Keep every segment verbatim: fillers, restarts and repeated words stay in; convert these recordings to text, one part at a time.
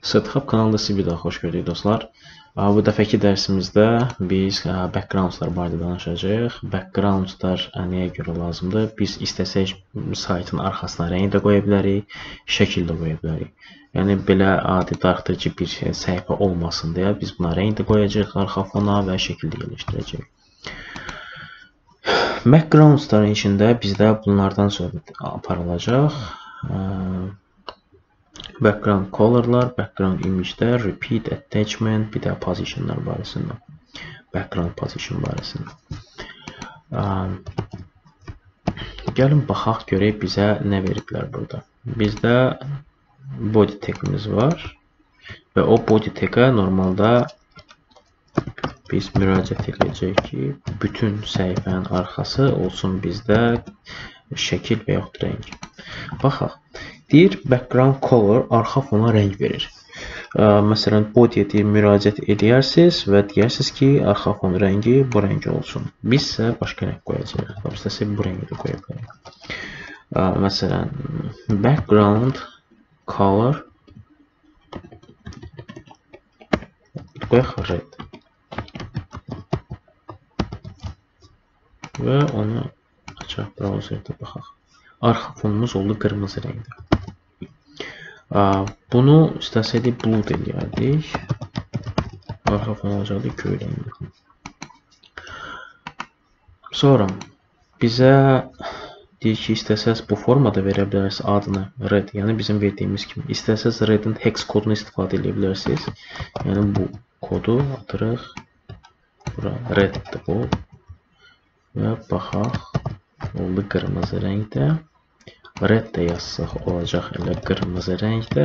Setup kanalında sizi bir daha xoş gördük dostlar. Bu dəfəki dərsimizdə biz backgroundlar barədə danışacağıq. Backgroundlar nəyə görə lazımdır? Biz istəsək saytın arxasına rəng də qoya bilərik, şəkil də qoya bilərik. Yəni belə adi darıxdırıcı bir səhifə olmasın deyə biz buna rəng də qoyacağıq arxa fona və şəkil də yerləşdirəcəyik. Backgroundların içində bizdə bunlardan söhbət aparılacaq. Background colorlar, background image'lər, repeat, attachment, bir də positionlar barəsində. Background position barəsində. Gəlin baxaq görək bizə nə veriblər burada. Bizdə body tagimiz var və o body tagə normalda biz müraciət edəcəyik ki, bütün səhifənin arxası olsun bizdə şəkil və yaxud rəng. Baxaq. Deyir, background color arxa fona rəng verir. Məsələn, body'yə deyir, müraciət edərsiniz və deyirsiniz ki, arxa fon rəngi bu rəng olsun. Biz isə başqa rəng qoyacağıq. İstəsək bu rəngi də qoya bilərik. Məsələn, background color qoyaq red. Və onu açaq, browserdə baxaq. Arxa fonumuz oldu qırmızı rəngdə. Bunu istəsəydik blue eləyərdik. Arxa fon olacaqdı göy rəngdə. Sonra bizə deyir ki, istəsəz bu formada verə bilərsiniz adını red, yəni bizim verdiyimiz kimi. İstəsəz redin hex kodunu istifadə edə bilərsiniz. Yəni bu kodu atırıq. Bura reddir bu. Və baxaq, oldu qırmızı rəngdə. Red də yazsaq olacaq elə qırmızı rəngdə.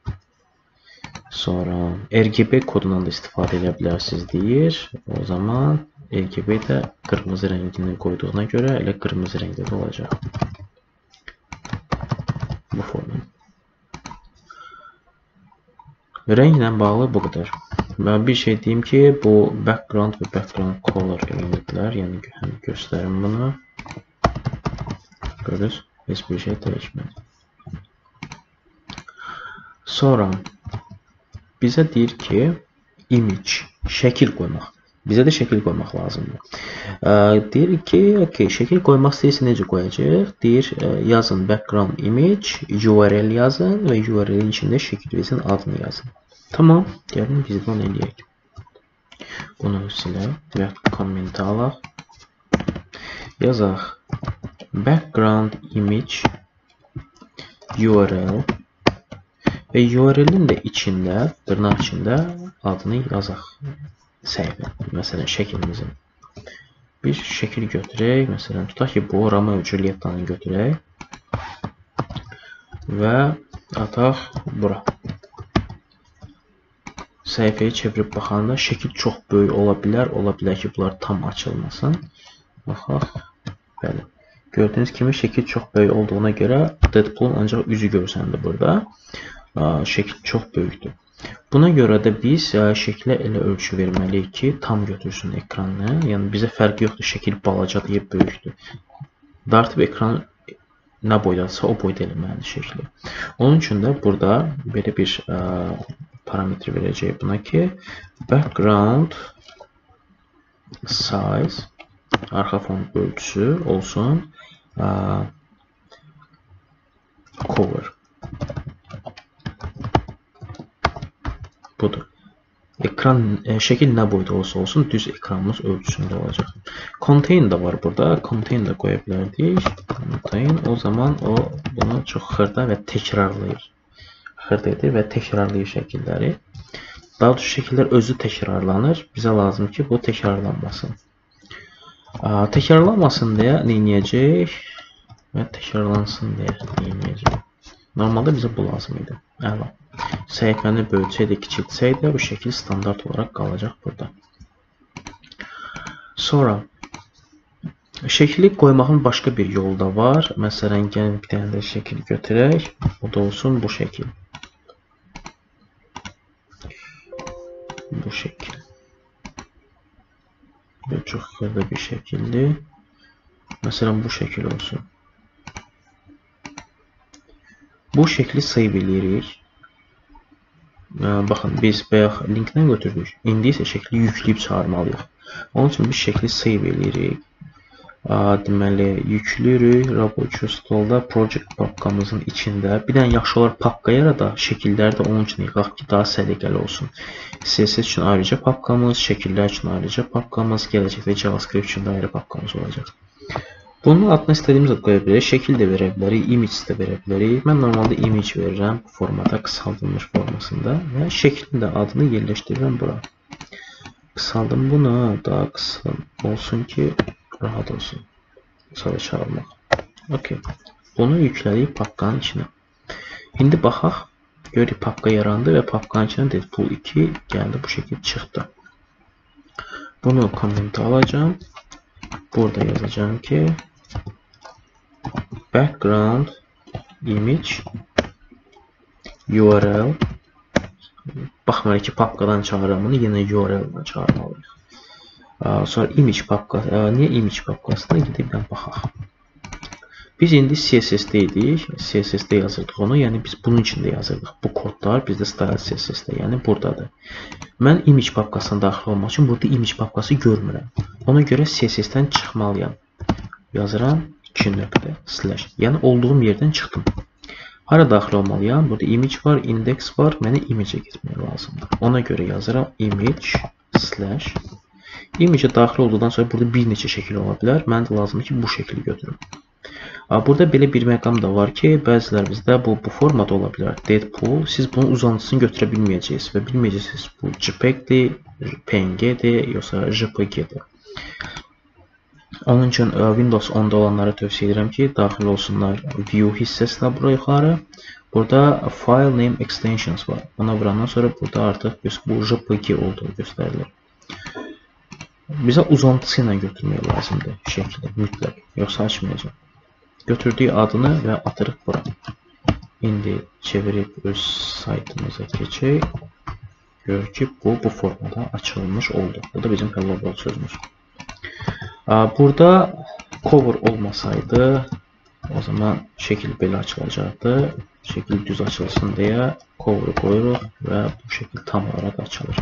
Sonra R G B kodundan da istifadə edə bilərsiniz deyir. O zaman R G B də qırmızı rəngini qoyduğuna görə elə qırmızı rəngdə də olacaq. Bu forma. Rənglə bağlı bu qədər. Ben bir şey diyeyim ki, bu background ve background color elementler, yani hani gösterim bunu. Görürüz. Hiçbir şey değişmedi. Sonra bize deyir ki, image, şəkil qoymaq. Bizə də şəkil qoymaq lazımdır. Deyir ki, okay, şəkil qoymaq istəyirsə necə qoyacaq? Deyir, yazın background image, U R L yazın və U R L'in içində şəkilimizin adını yazın. Tamam, gəlin biz də onu eləyək. Bunu silək və komment alaq. Yazaq background image U R L və U R L'in də içində, dırnaq içində adını yazaq. Səhifə, məsələn şəkilimizin. Bir şəkil götürək, məsələn tutaq ki, bu Romeo Juliettanı götürək və ataq bura. Səhifəyi çevirib baxanda şəkil çox böyük ola bilər, ola bilər ki, bunlar tam açılmasın. Baxaq, bəli. Gördüyünüz kimi şəkil çox böyük olduğuna görə Deadpool'un ancaq üzü görsəndi burada. Şəkil çox böyükdür. Buna görə də biz şəklə elə ölçü verməliyik ki, tam götürsün ekranı. Yəni bizə fərqi yoxdur, şəkil balaca deyib böyükdür. Dartıb ekran nə boydadırsa o boyda eləməlidir şəkli. Onun üçün də burada belə bir parametr verəcəyik buna ki, background size, arxa fon ölçüsü olsun cover. Budur. Ekran, şəkil nə boyda olsa olsun, düz ekranımız ölçüsündə olacaq. Contain də var burada. Contain də qoya bilərdik. Contain, o zaman o bunu çox xırda və təkrarlayır. Xırda edir və təkrarlayır şəkilləri. Daha doğrusu şəkillər özü təkrarlanır. Bizə lazım ki, bu təkrarlanmasın. Təkrarlanmasın deyə nə edəcək? Və təkrarlansın deyə nə edəcək? Normalda bizə bu lazım idi. Əla. Səhifəni böyütsəydə, kiçiltsəydə bu şəkil standart olaraq qalacaq burada. Sonra şəkili qoymağın başqa bir yolu da var. Məsələn, gəlin bir dənə də şəkil götürək. O da olsun bu şəkil. Bu şəkil. Bu çox xırda bir şəkildir. Məsələn, bu şəkil olsun. Bu şəkli save edirik. Baxın, biz bayaq linkdən götürdük. İndi isə şəkli yükləyib çıxarmalıyıq. Onun üçün biz şəkli save edirik. Deməli, yüklürük. Rабочий stolda project papkamızın içində. Bir dənə yaxşı olar papka yarada. Şəkilləri də onun üçün yığaq ki, daha səliqəli olsun. C S S üçün ayrıca papkamız, şəkillər üçün ayrıca papkamız, gələcəkdə JavaScript üçün də ayrı papkamız olacaq. Bunun adına istədiyimiz ad qoya bilərik. Şəkil də verə bilərik, image də verə bilərik. Mən normalda image verirəm bu formada, qısaldılmış formasında və şəklin də adını yerləşdirirəm bura. Qısaldım bunu, daha qısa olsun ki, rahat olsun. Sonra çağırmaq. Okay. Bunu yüklədik papkanın içinə. İndi baxaq, görürük papka yarandı və papkanın içinə Deadpool iki gəldi, bu şəkil çıxdı. Bunu komment alacağım. Burada yazacağım ki background image U R L. Baxmayın ki, papkadan çağıram bunu, yenə U R L-dan çağırmalıyıq. Sonra image papka, niyə image papkasına gidib mən baxaq. Biz indi C S S-də idik, C S S-də yazırdıq onu, yəni biz bunun içində yazırdıq. Bu kodlar bizdə style C S S-də, yəni buradadır. Mən image papkasına daxil olmaq üçün burada image papkası görmürəm. Ona görə C S S-dən çıxmalıyam. Yazıram iki nöqtə slash. Yəni olduğum yerdən çıxdım. Hara daxil olmalıyam? Burada image var, index var. Mənə image-ə getmək lazımdır. Ona görə yazıram image slash. Image-ə daxil olduqdan sonra burada bir neçə şəkil ola bilər. Mənə də lazımdır ki, bu şəkli götürüm. Burada belə bir məqam da var ki, bəzilərimizdə bu, bu formada ola bilər. Deadpool, siz bunun uzantısını götürə bilməyəcəksiniz və bilməyəcəksiniz bu JPEG-dir, P N G-dir, yoxsa J P G-dir. Onun üçün Windows onda olanlara tövsiyə edirəm ki, daxil olsunlar View hissəsinə bura yuxarı. Burada File Name Extensions var. Buna vurandan sonra burada artıq bu J P G olduğu göstərilir. Bizə uzantısı ilə götürmək lazımdır şəkli, mütləq, yoxsa açmayacaq. Götürdüyü adını və atırıq bura. İndi çevirib öz saytımıza keçək. Görür ki, bu, bu formada açılmış oldu. Bu da bizim hello world sözümüz. Burada cover olmasaydı, o zaman şəkil belə açılacaqdı. Şəkil düz açılsın deyə cover qoyuruq və bu şəkil tam olaraq açılır.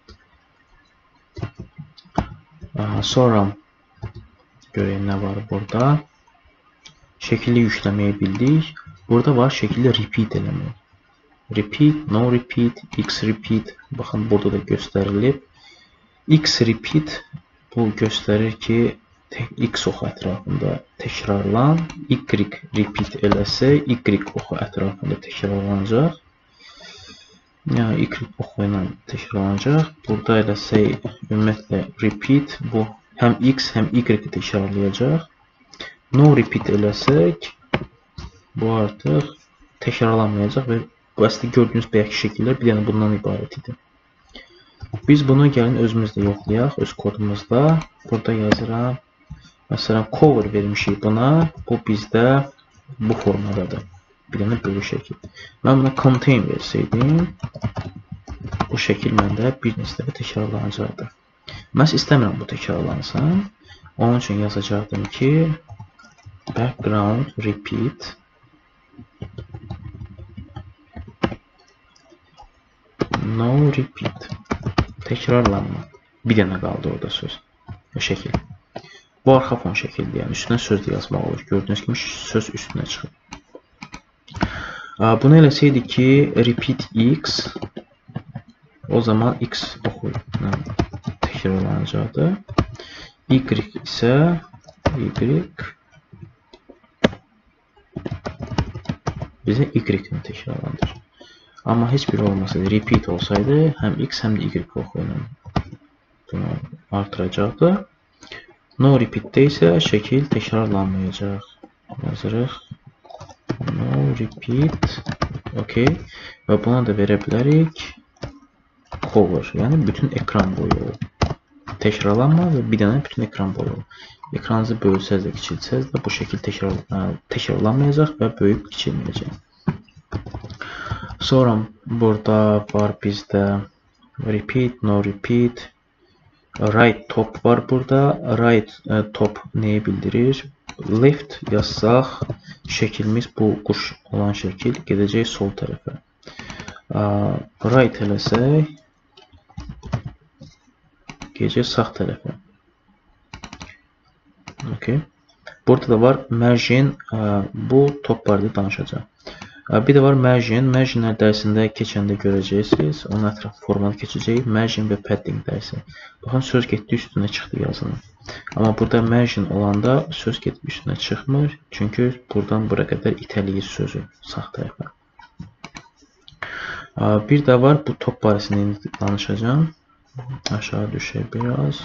Sonra görək nə var burada. Şəkili yükləməyi bildik. Burada var şəkildə repeat eləmək. Repeat, no repeat, x repeat. Baxın, burada da göstərilib. X repeat bu göstərir ki, x oxu ətrafında təkrarlan. Y repeat eləsə, y oxu ətrafında təkrarlanacaq. Yəni, y oxu ilə təkrarlanacaq. Burada eləsək, ümumiyyətlə repeat bu həm x, həm y təkrarlayacaq. No repeat eləsək, bu artıq təkrarlanmayacaq və bu əslində gördüyünüz bayaqki şəkillər bir dənə bundan ibarət idi. Biz bunu gəlin özümüzdə yoxlayaq, öz kodumuzda. Burada yazıram, məsələn, cover vermişik buna, bu bizdə bu formadadır. Bir dənə böyük şəkil. Mən buna contain versəydim, bu şəkil məndə bir neçə dəfə təkrarlanacaqdır. Mən istəmirəm bu təkrarlansın. Onun üçün yazacaqdım ki, background repeat no repeat təkrarlanma. Bir dənə qaldı orada söz. O şəkil. Bu arxa fon şəkildir. Yəni üstünə söz də yazmaq olur. Gördüyünüz kimi söz üstünə çıxır. Bunu eləsəydik ki, repeat x, o zaman x oxu təkrarlanacaqdır. Y isə y bizə y-ni təkrarlandır. Amma heç biri olmasaydı, repeat olsaydı, həm x, həm də y oxu ilə bunu artıracaqdı. No repeat-də isə şəkil təkrarlanmayacaq. Yazırıq. No repeat. Okay. Və buna da verə bilərik cover. Yəni, bütün ekran boyu təkrarlanma və bir dənə bütün ekran boyu. Ekranınızı bölsəz də, kiçilsəz də bu şəkil təkrar, təkrarlanmayacaq və böyüb kiçilməyəcək. Sonra burada var bizdə repeat, no repeat, right top var burada. Right top nəyi bildirir? Left yazsaq, şəkilimiz bu quş olan şəkil gedəcək sol tərəfə. right eləsək, gecə sağ tərəfə. Okay. Burada da var margin, bu top barədə danışacağım. Bir də var margin, marginlər dərsində keçəndə görəcəksiniz, onun ətrafı formalı keçəcək, margin və padding dərsi. Baxın, söz getdi üstünə çıxdı yazının. Amma burada margin olanda söz getdi üstünə çıxmır, çünki buradan bura qədər itəliyir sözü sağ tərəfə. Bir də var, bu top barəsində danışacağım. Aşağı düşək biraz.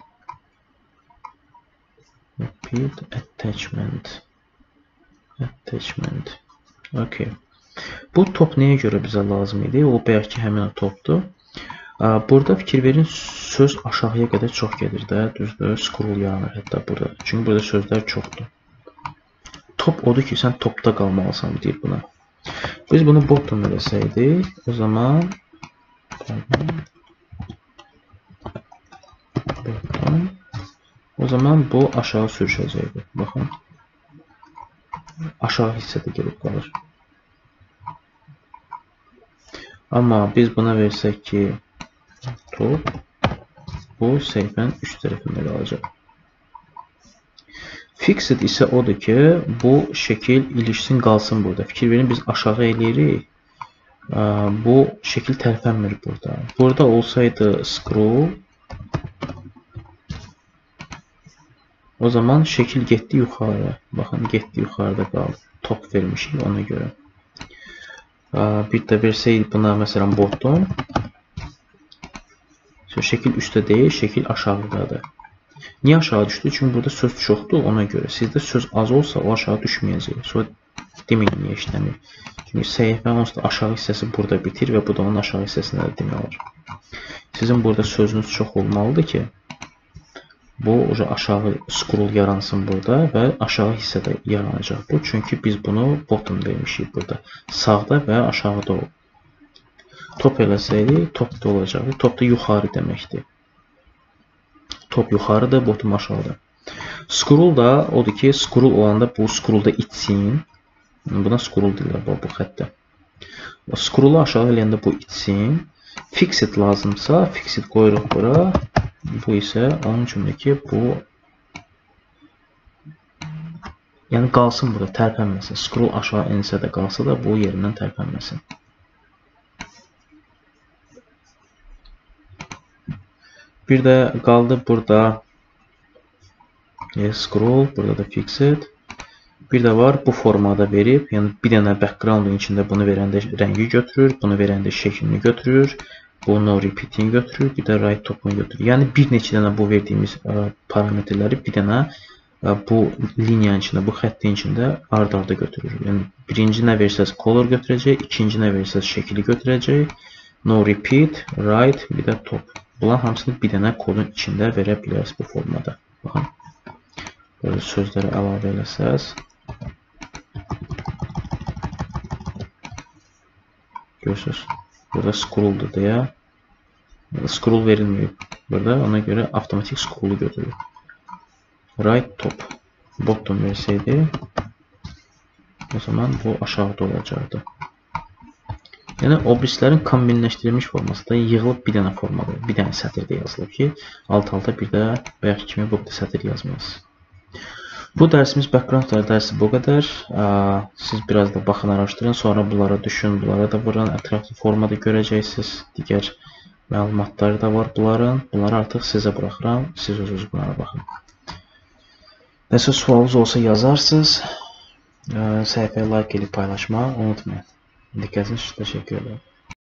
Repeat attachment. Attachment. Okay. Bu top nəyə görə bizə lazım idi? O bəlkə həmin o topdur. Burada fikir verin, söz aşağıya qədər çox gedir də, düzdür, scroll yaranır hətta burada. Çünki burada sözlər çoxdur. Top odur ki, sən topda qalmalısan, deyir buna. Biz bunu bottom eləsəydik, o zaman bottom, o zaman bu aşağı sürüşəcəkdir. Baxın. Aşağı hissədə gelib qalır. Amma biz buna versək ki top, bu səhifənin üst tərəfində qalacaq. Fixed isə odur ki, bu şəkil ilişsin, qalsın burada. Fikir verin, biz aşağı eləyirik. Bu şəkil tərpənmir burada. Burada olsaydı scroll, o zaman şəkil getdi yuxarı. Baxın, getdi yuxarıda qaldı. Top vermişik ona görə. Bir də versəydik buna məsələn bottom. Şəkil üstə deyil, şəkil aşağıdadır. Niyə aşağı düşdü? Çünki burada söz çoxdur ona görə. Sizdə söz az olsa o aşağı düşməyəcək. Sonra deməyin niyə işləmir. Çünki səhifə onsuz da aşağı hissəsi burada bitir və bu da onun aşağı hissəsində də demək olur. Sizin burada sözünüz çox olmalıdır ki, bu aşağı scroll yaransın burada və aşağı hissədə yaranacaq bu. Çünki biz bunu bottom vermişik burada. Sağda və aşağıda olur. Top eləsəydik, top da olacaqdır. Top da yuxarı deməkdir. Top yuxarıdır, bottom aşağıda. Scroll da odur ki, scroll olanda bu scrollda itsin. Buna scroll deyirlər bu, bu xəttə. Scroll'u aşağı eləyəndə bu itsin. Fixed lazımsa, fixed qoyuruq bura. Bu isə onun üçündür ki, bu yəni qalsın burada, tərpənməsin. Scroll aşağı ensə də qalsa da bu yerindən tərpənməsin. Bir də qaldı burada scroll, burada da fixed. Bir də var bu formada verib, yəni bir dənə background'un içində bunu verəndə rəngi götürür, bunu verəndə şəklini götürür, bu no repeat'ini götürür, bir də right top'unu götürür. Yəni bir neçə dənə bu verdiyimiz parametrləri bir dənə bu liniyanın içində, bu xəttin içində ard-arda götürür. Yəni birinci nə versəz color götürəcək, ikinci nə versəz şəkli götürəcək, no repeat, right, bir də top. Bunların hamısını bir dənə kodun içində verə bilərsiniz bu formada. Baxın, böyle sözləri əlavə eləsəz, görürsünüz, burada scrolldur deyə, scroll verilməyib burada, ona görə avtomatik scroll'u götürür. Right top, bottom versəydi, o zaman bu aşağıda olacaqdı. Yəni oblislərin kombinləşdirilmiş forması da yığılıb bir dənə formada, bir dənə sətirdə yazılıb ki, alt-alta bir də bayaq kimi bu sətir yazmalısınız. Bu dərsimiz backgroundlar dərsi bu qədər. Siz biraz da baxın, araşdırın, sonra bunlara düşün, bunlara da vurun, ətraflı formada görəcəksiniz. Digər məlumatları da var bunların. Bunları artıq sizə buraxıram, siz özünüz bunlara baxın. Nəsə sualınız olsa yazarsınız. Səhifəyə like edib paylaşmağı unutmayın. Diqqətiniz üçün təşəkkür ederim.